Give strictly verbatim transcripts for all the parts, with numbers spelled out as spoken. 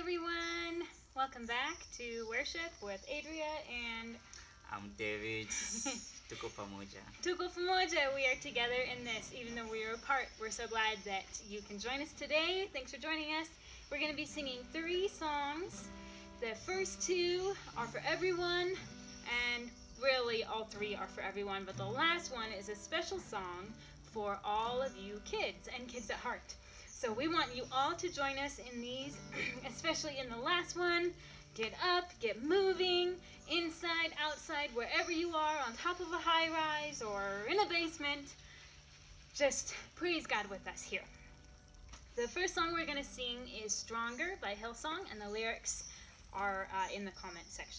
everyone. Welcome back to worship with Adria and I'm David. Tuko pamoja. Tuko pamoja. We are together in this, even though we are apart. We're so glad that you can join us today. Thanks for joining us. We're going to be singing three songs. The first two are for everyone, and really all three are for everyone, but the last one is a special song for all of you kids and kids at heart. So we want you all to join us in these, especially in the last one. Get up, get moving, inside, outside, wherever you are, on top of a high rise or in a basement. Just praise God with us here. The first song we're going to sing is Stronger by Hillsong, and the lyrics are uh, in the comment section.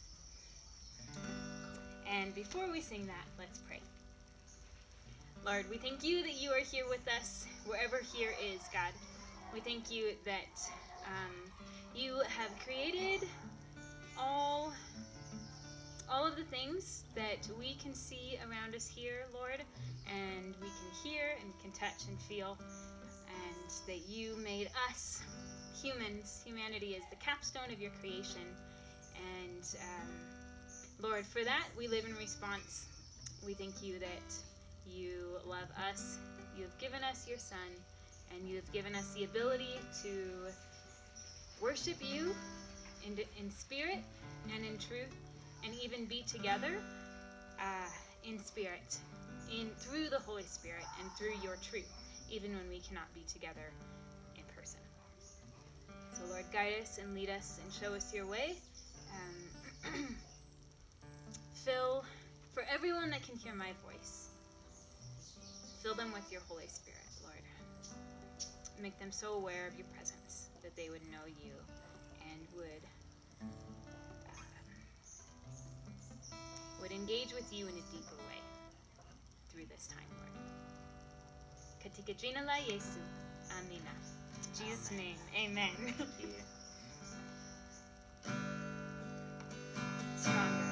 And before we sing that, let's pray. Lord, we thank you that you are here with us, wherever here is, God. We thank you that um, you have created all, all of the things that we can see around us here, Lord, and we can hear and can touch and feel, and that you made us humans. Humanity is the capstone of your creation, and um, Lord, for that we live in response. We thank you that you love us, you have given us your Son, and you have given us the ability to worship you in, in spirit and in truth, and even be together uh, in spirit, in through the Holy Spirit and through your truth, even when we cannot be together in person. So Lord, guide us and lead us and show us your way. Um, fill, for everyone that can hear my voice, fill them with your Holy Spirit, Lord. Make them so aware of your presence that they would know you and would uh, would engage with you in a deeper way through this time, Lord. Katika jina la Yesu, amina. In Jesus' name, amen. Yeah. Stronger.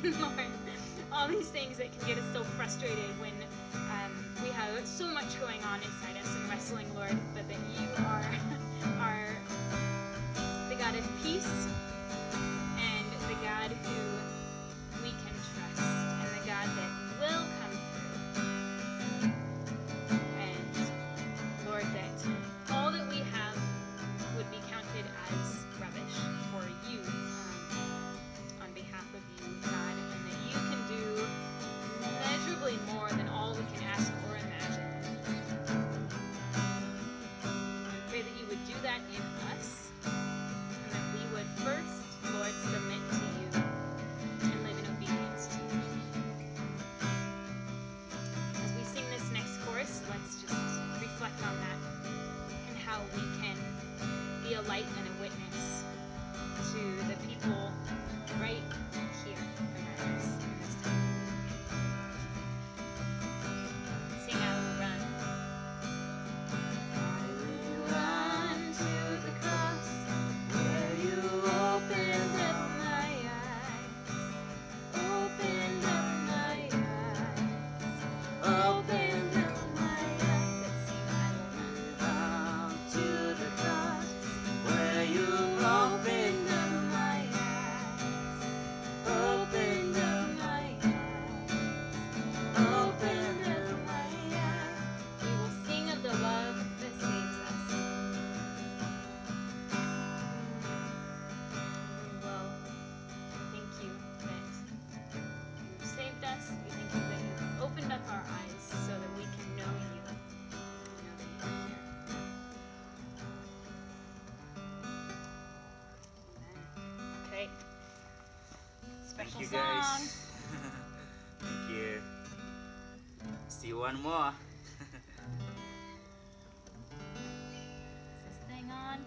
Lord, all these things that can get us so frustrated when um, we have so much going on inside us and wrestling, Lord, but that you are, are the God of peace and the God who we can trust and the God that will come through. And Lord, that all that we have would be counted as rubbish for you, um, on behalf of you, God, and that you can do immeasurably more than all we can ask or imagine. I pray that you would do that in us, and that we would first, Lord, submit to you and live in obedience to you. As we sing this next chorus, let's just reflect on that and how we can be a light and a witness to the people right here around us in this time. Sing, I will run. I will run to the cross where you opened up my eyes. Opened up my eyes. Opened up my eyes. Let's sing, I will run to the cross where you opened up my eyes. Opened up my eyes. Opened up my eyes. We will sing of the love that saves us. We will thank you that you've saved us. We thank you that you've opened up our eyes so that we can know you. And know that you are here. Amen. Okay. Thank Special you song. guys. Thank you. See one more. Is this thing on?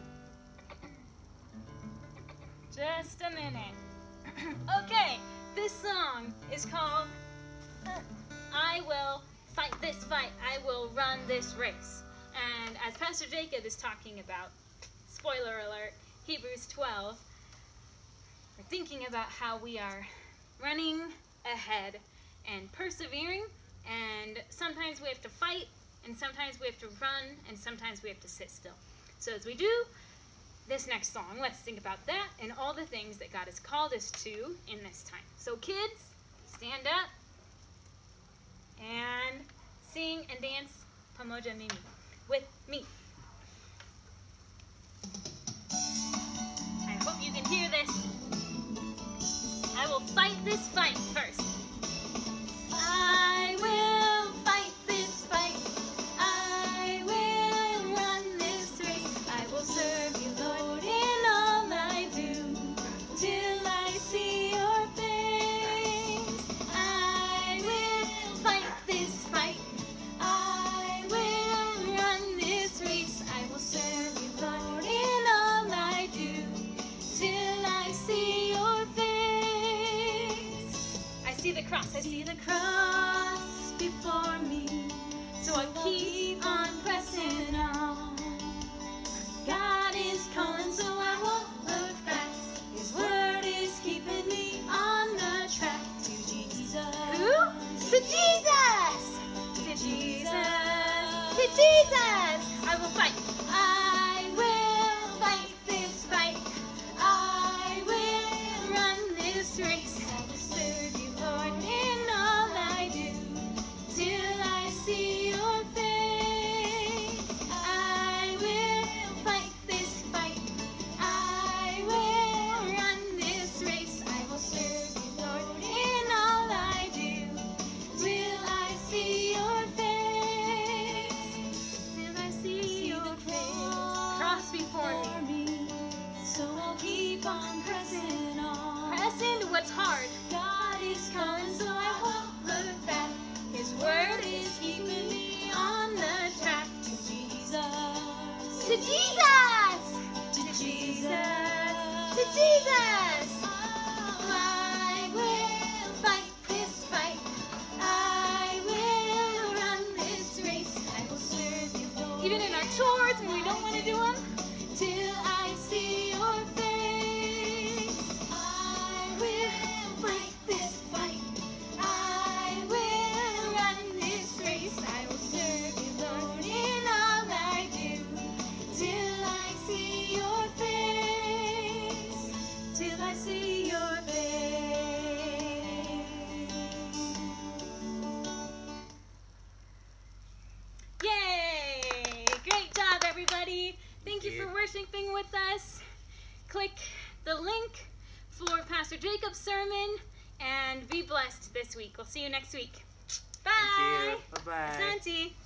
Just a minute. Okay, this song is called I Will Fight This Fight. I Will Run This Race. And as Pastor Jacob is talking about, spoiler alert, Hebrews twelve, we're thinking about how we are running ahead and persevering, and sometimes we have to fight, and sometimes we have to run, and sometimes we have to sit still. So as we do this next song, let's think about that and all the things that God has called us to in this time. So kids, stand up and sing and dance Pamoja Mimi with me. I hope you can hear this. I will fight this fight first. I will fight this fight. I will run this race. I will serve you, Lord, in all I do, till I see your face. I will fight this fight. I will run this race. I will serve you, Lord, in all I do, till I see your face. I see the cross. I see the cross before me, so I keep on pressing on. God is calling, so I won't look back. His word is keeping me on the track to Jesus. Who? To Jesus! To Jesus! To Jesus! I will fight. I will fight this fight. I will run this race. I will serve you, Lord, in all I do, till I see your face. I will fight this fight. I will run this race. I will serve you, Lord, in all I do, till I see your face. Till I see your face. Cross before me, so I'll keep on pressing on. Press into what's hard. God is calling, so I won't look back. His word is keeping me on the track to Jesus. To Jesus! To Jesus! To Jesus! I will fight this fight. I will run this race. I will serve you, Lord. Even in our chores when we don't want to do them, till I see your face. I will fight this fight. with us. Click the link for Pastor Jacob's sermon and be blessed this week. We'll see you next week. Bye. Thank you. Bye-bye. Asante.